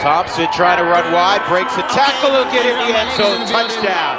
Thompson trying to run wide, breaks the tackle, he'll get in the end zone, touchdown.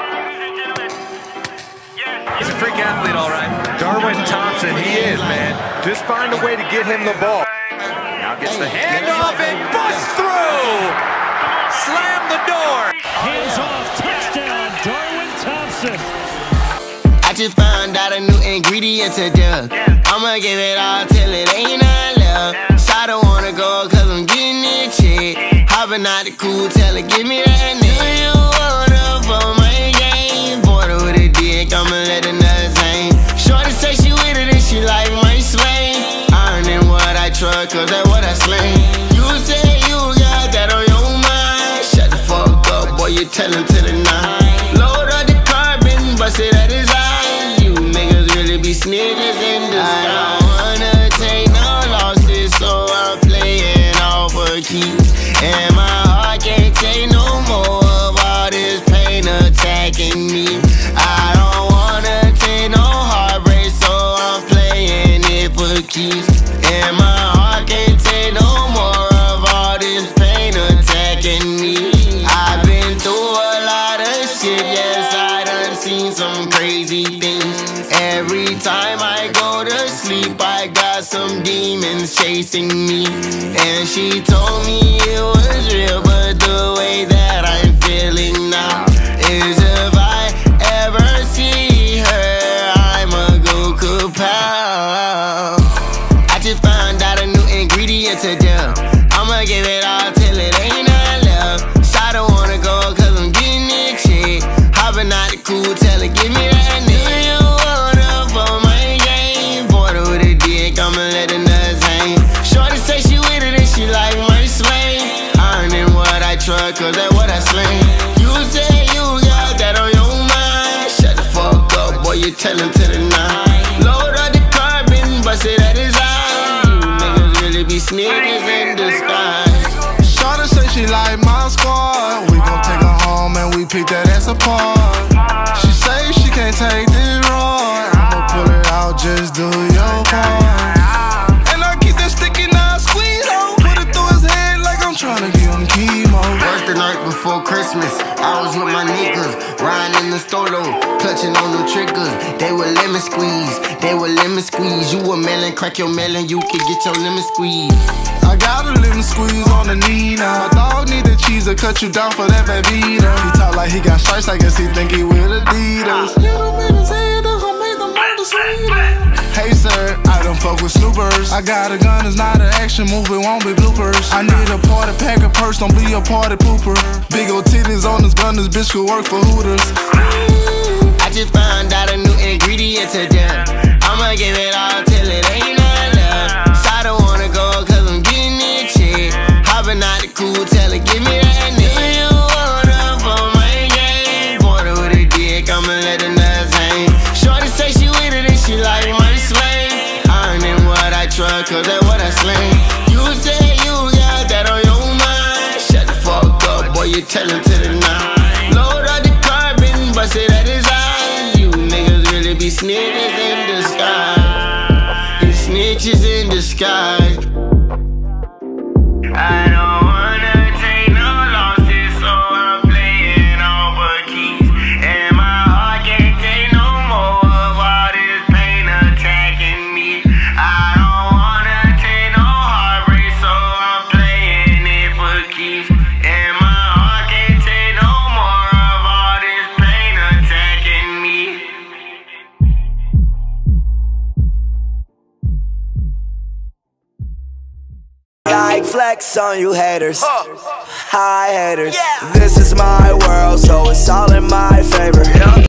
He's a freak athlete, all right. Darwin Thompson, he is, man. Just find a way to get him the ball. Now gets the handoff and busts through. Slam the door. Hands off, touchdown, Darwin Thompson. I just found out a new ingredient to do. I'ma give it all till it ain't none left. So I don't wanna go cause I'm getting it check. Hopping out the cool, tell her give me that nigga. Do you wanna for my game? Border with a dick, I'ma let the nuts hang. Shorty say she with it and she like my slang. Ironing what I truck cause that's what I slang. You say you got that on your mind. Shut the fuck up, boy, you tellin' to the nine. Load up the carbon, bust it at his eyes. You niggas really be snitches in the sky. I don't wanna take no losses, so I'm playing all for keeps. And my heart can't take no more of all this pain attacking me. I don't wanna take no heartbreak, so I'm playing it for keeps. And my heart can't take no more of all this pain attacking me. I've been through a lot of shit, yes, I done seen some crazy things. Every time I go to sleep, I got some demons chasing me. And she told me it was real, but the way that I'm feeling now is if I ever see her, I'ma go kapow. I just found out a new ingredient to do. I'ma give it all till it ain't none left. So I don't wanna go cause I'm getting it check. Hopping out the cool, tell her give me that nigga. Do you wanna for my game? Border with a dick, I'ma let the nuts hang. Shorty say she with it and she like my slang. Ironing what I truck cause that's what I slang. You say you got that on your mind. Shut the fuck up, boy, you tellin' to the nine. Load up the carbon, bust it at his eyes. You niggas really be snitches in disguise. Shawty say she like my squad. We gon' take her home and we pick that ass apart. She say she can't take this road. I'ma pull it out, just do your part. And I keep that sticky knife squeeze on. Put it through his head like I'm tryna give him chemo. Was the night before Christmas, I was with my niggas, riding in the stolo, clutching on the triggers. They were lemon squeeze, they were lemon squeeze. You a melon, crack your melon, you can get your lemon squeeze. I got a lemon squeeze on the knee now. My dog need the cheese to cut you down for that Vita. He talk like he got stripes, I guess he think he with Adidas. Hit him in his head, that's gon' make the murder sweeter. Hey sir, I don't fuck with snoopers. I got a gun, it's not an action movie, won't be bloopers. I need a party pack, a purse, don't be a party pooper. Big ol' titties on this gun, this bitch could work for Hooters. I just found out a new ingredient to do. I'ma give it all till it ain't none left. So I don't wanna go cause I'm getting it check. Hopping out the cool, tell her give me that nigga. Do you wanna for my game? Border with a dick, I'ma let the nuts hang. Shorty say she with it and she like my slang. Ironing what I truck cause that's what I slang. You say you got that on your mind. Shut the fuck up, boy, you tellin' to the nine. Load up the carbon, bust it at his eyes. You niggas really be snitches in disguise. You snitches in disguise. I don't wanna take no losses, so I'm playing all for keeps. And my heart can't take no more of all this pain attacking me. I don't wanna take no heartbreak, so I'm playing it for keeps. And my heart can't take no more of all this pain attacking me. Like flex on you haters, hi haters. This is my world, so it's all in my favor.